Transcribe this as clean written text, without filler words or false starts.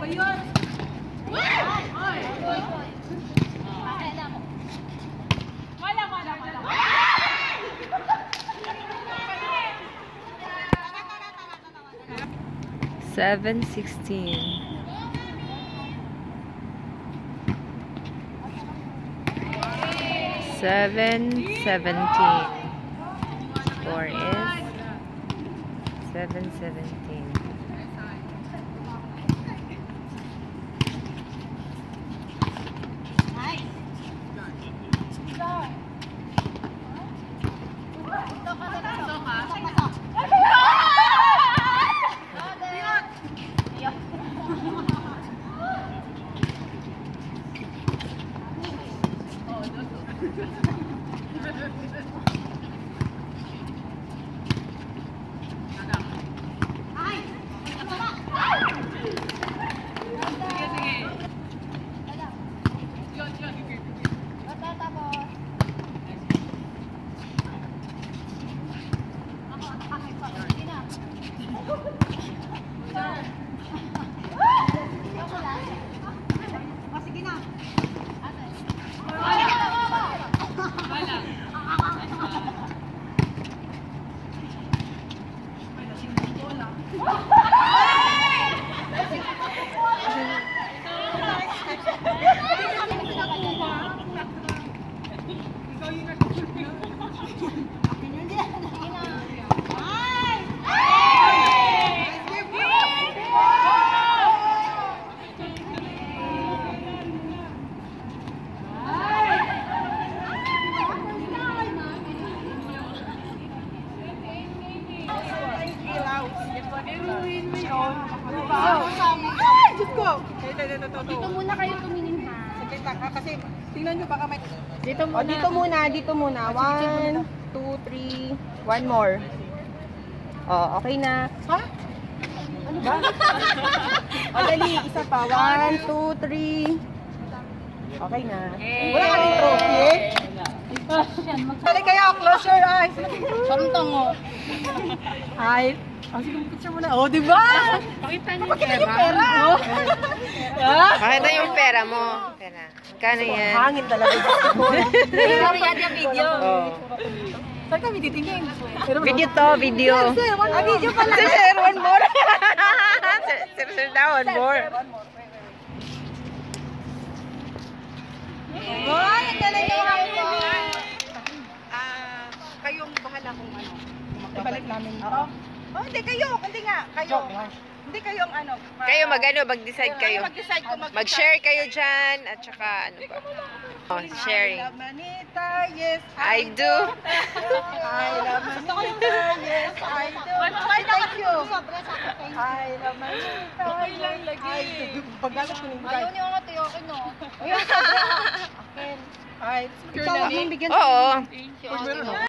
$7.16. 7:17. Score is 7:17. Dito muna kayo tumingin ha. Saglit lang ha, kasi tingnan nyo baka may... Dito muna. Dito muna. 1, 2, 3. One more. Oh, okay na. Ha? Ano ba? O, dali. Isa pa. 1, 2, 3. Okay na. Wala ka rin trophy. Dali kayo. Close your eyes. Sarutang mo. Hi. Oh, sige, picture mo na. Oh, di ba? Pakita niyo Pakita yung pera. Pakita yung pera mo. Pera. Kano yan? Hangin talaga. Sorry, yan yung video. Oh. Saan kami titingin? Video to, video. Video pala. Sir, one more. Sir, daw, one more. Boy, ang galing mo. Kayong bahala kung ano. Ibalik namin ito. Oh, hindi kayo. Hindi nga. Kayo. Hindi kayong ano. Kayo mag-decide kayo. Mag-decide kung Mag-share kayo dyan. At saka, ano pa? Oh, sharing. I love Manita, yes, I do. I love Manita, yes, I do. Thank you. I love Manita, I do. Paggalat ko nung Ayaw niyo nga tayo, okay no? Ay, ikaw ang bigyan. Oo.